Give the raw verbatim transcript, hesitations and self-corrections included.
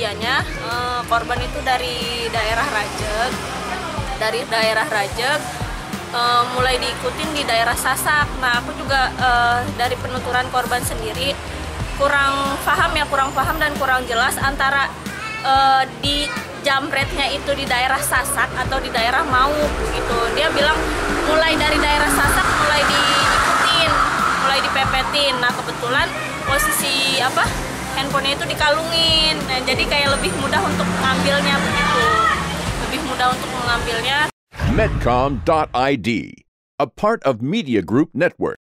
kejadiannya uh, korban itu dari daerah Rajeg, dari daerah Rajeg uh, mulai diikutin di daerah Sasak. Nah, aku juga uh, dari penuturan korban sendiri kurang paham ya, kurang paham dan kurang jelas antara uh, di jambretnya itu di daerah Sasak atau di daerah Mauk gitu. Dia bilang mulai dari daerah Sasak mulai diikutin, mulai dipepetin. Nah, kebetulan posisi apa handphonenya itu dikalungin. Nah, jadi kayak lebih mudah untuk mengambilnya begitu. Lebih mudah untuk mengambilnya. Medcom dot I D, a part of Media Group Network.